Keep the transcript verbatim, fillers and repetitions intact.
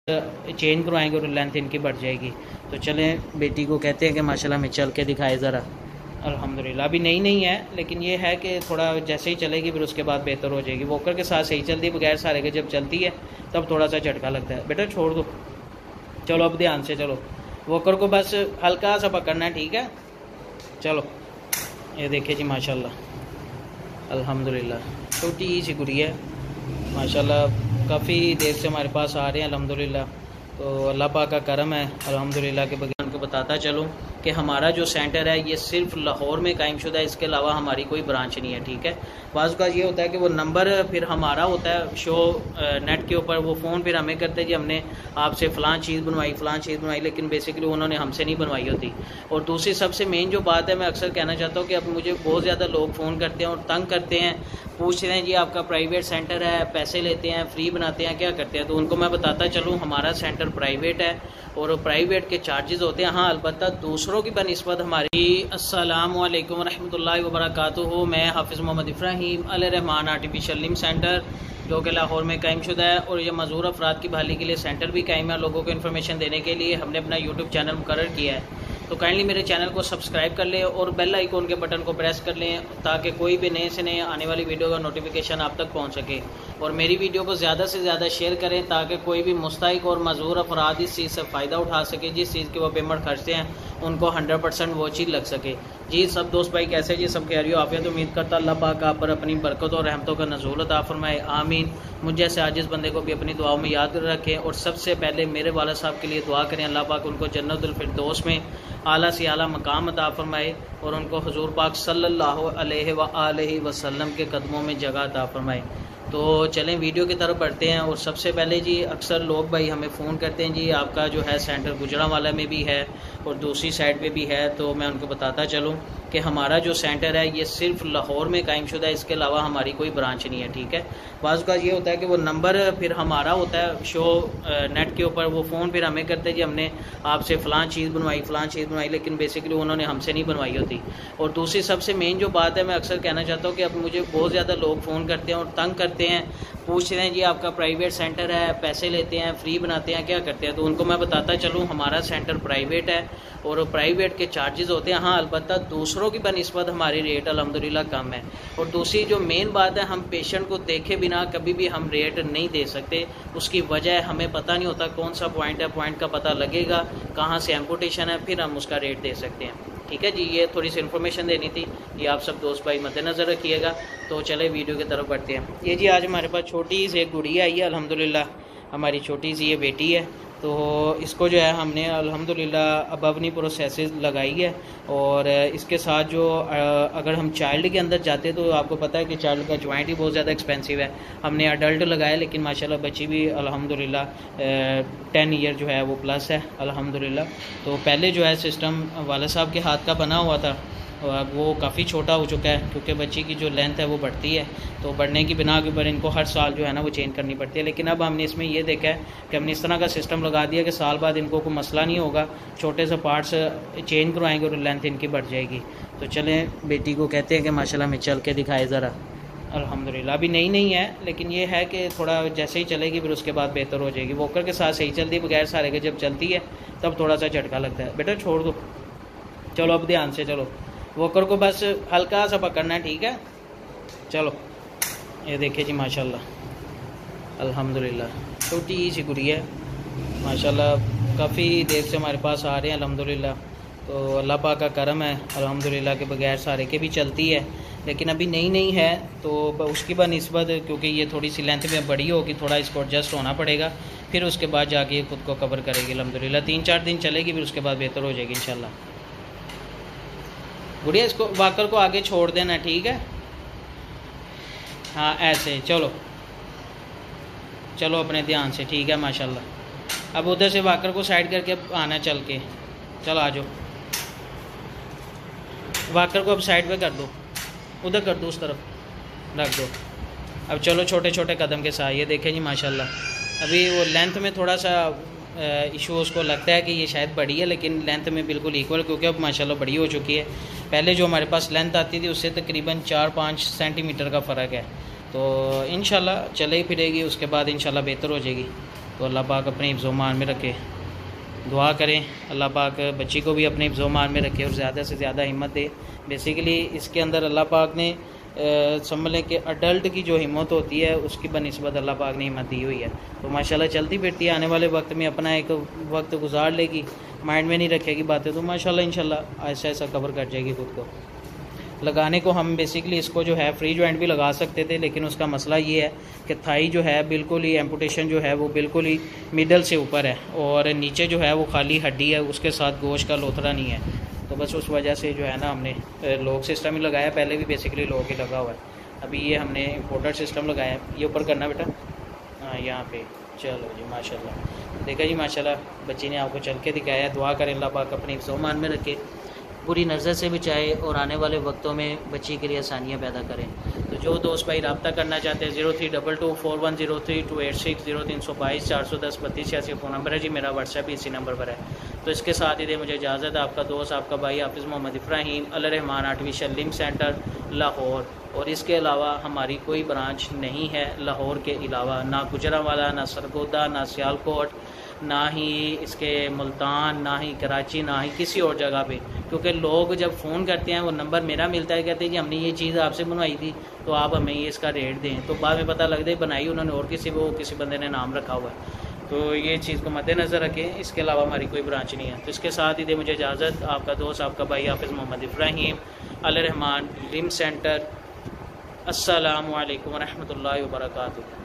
Change करवाएंगे और length इनकी बढ़ जाएगी। तो चलें बेटी को कहते हैं कि माशाल्लाह में चल के दिखाए ज़रा। अल्हम्दुलिल्लाह अभी नई नहीं है, लेकिन ये है कि थोड़ा जैसे ही चलेगी फिर उसके बाद बेहतर हो जाएगी। वॉकर के साथ सही चलती है, बगैर सारे के जब चलती है तब थोड़ा सा झटका लगता है। बेटा छोड़ दो, चलो अब ध्यान से चलो। वॉकर को बस हल्का सा पकड़ना है, ठीक है। चलो ये देखिए जी माशाल्लाह अल्हम्दुलिल्लाह छोटी सी गुड़िया है माशाल्लाह, काफ़ी देर से हमारे पास आ रहे हैं अल्हम्दुलिल्लाह। तो अल्लाह पाक का करम है अल्हम्दुलिल्लाह के बगैर। उनको बताता चलूँ कि हमारा जो सेंटर है ये सिर्फ लाहौर में कायमशुदा है, इसके अलावा हमारी कोई ब्रांच नहीं है, ठीक है। बाज़ का ये होता है कि वो नंबर फिर हमारा होता है शो नेट के ऊपर, वो फ़ोन फिर हमें करते हैं जी हमने आपसे फ़लाँ चीज़ बनवाई फ़लाँ चीज़ बनवाई, लेकिन बेसिकली उन्होंने हमसे नहीं बनवाई होती। और दूसरी सबसे मेन जो बात है, मैं अक्सर कहना चाहता हूँ कि अब मुझे बहुत ज़्यादा लोग फ़ोन करते हैं और तंग करते हैं, पूछते हैं जी आपका प्राइवेट सेंटर है, पैसे लेते हैं, फ्री बनाते हैं, क्या करते हैं। तो उनको मैं बताता चलूँ हमारा सेंटर प्राइवेट है और प्राइवेट के चार्जेस होते हैं। हाँ अलबत्ता दूसरों की बनिस्बत हमारी। अस्सलामु अलैकुम वरहमतुल्लाहि वबरकातुहू। मैं Hafiz Mohammad Ibrahim Al Rahman artificial limb centre जो कि लाहौर में कायमशुदा है, और ये मज़ूर अफराद की बहाली के लिए सेंटर भी कायम है। लोगों को इन्फॉर्मेशन देने के लिए हमने अपना यूट्यूब चैनल मुकर्रर किया है। तो काइंडली मेरे चैनल को सब्सक्राइब कर लें और बेल आइकॉन के बटन को प्रेस कर लें ताकि कोई भी नए से नए आने वाली वीडियो का नोटिफिकेशन आप तक पहुंच सके। और मेरी वीडियो को ज़्यादा से ज़्यादा शेयर करें ताकि कोई भी मुस्तहिक और मज़ूर अफराद इस चीज़ से फ़ायदा उठा सके, जिस चीज़ की वो पेमेंट खर्चते हैं उनको हंड्रेड परसेंट वो चीज़ लग सके। जी सब दोस्त भाई कैसे जी, सब खैरियत आफियत। उम्मीद करता अल्लाह पाक आप पर अपनी बरकत और रहमतों का नज़ूल अता फरमाए, आमीन। मुझ जैसे आजिज़ बंदे को भी अपनी दुआओं में याद रखें। और सबसे पहले मेरे वाला साहब के लिए दुआ करें, अल्लाह पाक उनको जन्नतुल फिरदौस में आला से आला मकाम अता फरमाए और उनको हुजूर पाक सल्लल्लाहु अलैहि व आलिहि वसल्लम के कदमों में जगह अता फरमाए। तो चलें वीडियो की तरफ बढ़ते हैं। और सबसे पहले जी अक्सर लोग भाई हमें फ़ोन करते हैं जी आपका जो है सेंटर गुजरांवाला में भी है और दूसरी साइड पे भी है। तो मैं उनको बताता चलूँ कि हमारा जो सेंटर है ये सिर्फ लाहौर में कायमशुदा है, इसके अलावा हमारी कोई ब्रांच नहीं है, ठीक है। बाज़ का ये होता है कि वो नंबर फिर हमारा होता है शो नेट के ऊपर, वो फ़ोन फिर हमें करते हैं जी हमने आपसे फ़लाँ चीज़ बनवाई फ़लाँ चीज़ बनवाई, लेकिन बेसिकली उन्होंने हमसे नहीं बनवाई होती। और दूसरी सबसे मेन जो बात है, मैं अक्सर कहना चाहता हूँ कि अब मुझे बहुत ज़्यादा लोग फ़ोन करते हैं और तंग करते हैं, पूछते हैं जी आपका प्राइवेट सेंटर है, पैसे लेते हैं, फ्री बनाते हैं, क्या करते हैं। तो उनको मैं बताता चलूँ हमारा सेंटर प्राइवेट है और प्राइवेट के चार्जेस होते हैं। हाँ अलबत्ता दूसरों की बनिस्बत हमारी रेट अल्हम्दुलिल्लाह कम है। और दूसरी जो मेन बात है, हम पेशेंट को देखे बिना कभी भी हम रेट नहीं दे सकते। उसकी वजह हमें पता नहीं होता कौन सा पॉइंट है, पॉइंट का पता लगेगा कहाँ से एम्पुटेशन है, फिर हम उसका रेट दे सकते हैं, ठीक है जी। ये थोड़ी सी इन्फॉर्मेशन देनी थी, ये आप सब दोस्त भाई मद्देनज़र रखिएगा। तो चले वीडियो की तरफ बढ़ते हैं। ये जी आज हमारे पास छोटी सी एक गुड़िया आई है अल्हम्दुलिल्लाह, हमारी छोटी सी ये बेटी है। तो इसको जो है हमने अल्हम्दुलिल्लाह अब अपनी प्रोसेसेस लगाई है। और इसके साथ जो अगर हम चाइल्ड के अंदर जाते हैं तो आपको पता है कि चाइल्ड का जॉइंट ही बहुत ज़्यादा एक्सपेंसिव है। हमने अडल्ट लगाया, लेकिन माशाल्लाह बच्ची भी अल्हम्दुलिल्लाह टेन ईयर जो है वो प्लस है अल्हम्दुलिल्लाह। तो पहले जो है सिस्टम वाला साहब के हाथ का बना हुआ था, वो काफ़ी छोटा हो चुका है क्योंकि बच्ची की जो लेंथ है वो बढ़ती है, तो बढ़ने की बिना के ऊपर इनको हर साल जो है ना वो चेंज करनी पड़ती है। लेकिन अब हमने इसमें ये देखा है कि हमने इस तरह का सिस्टम लगा दिया कि साल बाद इनको कोई मसला नहीं होगा, छोटे से पार्ट्स चेंज करवाएंगे और लेंथ इनकी बढ़ जाएगी। तो चलें बेटी को कहते हैं कि माशाल्लाह में चल के दिखाए ज़रा। अल्हम्दुलिल्लाह अभी नई नहीं है, लेकिन ये है कि थोड़ा जैसे ही चलेगी फिर उसके बाद बेहतर हो जाएगी। वॉकर के साथ सही चलती है, बगैर सारे के जब चलती है तब थोड़ा सा झटका लगता है। बेटा छोड़ दो, चलो अब ध्यान से चलो। वॉकर को बस हल्का सा पकड़ना है, ठीक है। चलो ये देखिए जी माशाल्लाह अल्हम्दुलिल्लाह छोटी सी गुड़िया है माशाल्लाह, काफ़ी देर से हमारे पास आ रहे हैं अल्हम्दुलिल्लाह। तो अल्लाह पाक का करम है अल्हम्दुलिल्लाह के बगैर सारे के भी चलती है, लेकिन अभी नई नई है तो उसकी बनिस्बत क्योंकि ये थोड़ी सी लेंथ में बड़ी होगी, थोड़ा इसको एडजस्ट होना पड़ेगा, फिर उसके बाद जाके ये खुद को कवर करेगी अल्हम्दुलिल्लाह। तीन चार दिन चलेगी फिर उसके बाद बेहतर हो जाएगी इंशाल्लाह। गुड़िया इसको वाकर को आगे छोड़ देना, ठीक है। हाँ ऐसे चलो चलो अपने ध्यान से, ठीक है माशाल्लाह। अब उधर से वाकर को साइड करके आना चल के, चलो आ जाओ। वाकर को अब साइड पे कर दो, उधर कर दो, उस तरफ रख दो। अब चलो छोटे छोटे कदम के साथ, ये देखें जी माशाल्लाह। अभी वो लेंथ में थोड़ा सा इशू उसको लगता है कि ये शायद बड़ी है, लेकिन लेंथ में बिल्कुल इक्वल, क्योंकि अब माशाल्लाह बड़ी हो चुकी है। पहले जो हमारे पास लेंथ आती थी उससे तकरीबन चार पाँच सेंटीमीटर का फ़र्क है। तो इंशाल्लाह चले ही फिरेगी, उसके बाद इंशाल्लाह बेहतर हो जाएगी। तो अल्लाह पाक अपने हिफ्ज़-ओ-मान में रखे। दुआ करें अल्लाह पाक बच्ची को भी अपने हिफ्ज़-ओ-मान में रखे और ज़्यादा से ज़्यादा हिम्मत दे। बेसिकली इसके अंदर अल्लाह पाक ने समझ लें कि अडल्ट की जो हिम्मत होती है उसकी बनिस्बत अल्लाह पाक ने हिम्मत दी हुई है। तो माशाल्लाह चलती फिरती आने वाले वक्त में अपना एक वक्त गुजार लेगी, माइंड में नहीं रखेगी बातें, तो माशाल्लाह इंशाल्लाह ऐसा ऐसा कवर कर जाएगी खुद को। लगाने को हम बेसिकली इसको जो है फ्री जॉइंट भी लगा सकते थे, लेकिन उसका मसला ये है कि थाई जो है बिल्कुल ही एम्पुटेशन जो है वो बिल्कुल ही मिडल से ऊपर है और नीचे जो है वो खाली हड्डी है, उसके साथ गोश्त का लोथरा नहीं है। तो बस उस वजह से जो है ना हमने लॉक सिस्टम ही लगाया, पहले भी बेसिकली लॉक ही लगा हुआ है, अभी ये हमने इम्पोर्टेड सिस्टम लगाया है। ये ऊपर करना बेटा, हाँ यहाँ पे, चलो जी माशाल्लाह। देखा जी माशाल्लाह बच्ची ने आपको चल के दिखाया। दुआ करें अल्लाह पाक अपने हिफ्ज़-ओ-मान में रखे, बुरी नज़र से बचाए और आने वाले वक्तों में बच्ची के लिए आसानियाँ पैदा करें। तो जो दोस्त भाई रब्ता करना चाहते हैं zero three double two four one zero three two eight six zero तीन सौ बाईस चार सौ दस बत्तीस छियासी फ़ोन नंबर है जी, मेरा व्हाट्सएप भी इसी नंबर पर है। तो इसके साथ ही दे मुझे इजाज़त, आपका दोस्त आपका भाई Hafiz Mohammad Ibrahim, Al Rahman artificial limb centre Lahore. और इसके अलावा हमारी कोई ब्रांच नहीं है लाहौर के अलावा, ना गुजरांवाला, ना सरगोदा, ना सियालकोट, ना ही इसके मुल्तान, ना ही कराची, ना ही किसी और जगह पे। क्योंकि लोग जब फ़ोन करते हैं वो नंबर मेरा मिलता है, कहते हैं जी हमने ये चीज़ आपसे बनवाई थी तो आप हमें ये इसका रेट दें, तो बाद में पता लगता है बनाई उन्होंने और किसी वो किसी बंदे ने नाम रखा हुआ है। तो ये चीज़ को मद्देनज़र रखें, इसके अलावा हमारी कोई ब्रांच नहीं है। तो इसके साथ ही दे मुझे इजाज़त, आपका दोस्त आपका भाई हाफिज़ मोहम्मद इब्राहीम, अल रहमान लिम्ब सेंटर। अस्सलामु अलैकुम व रहमतुल्लाहि व बरकातुहू।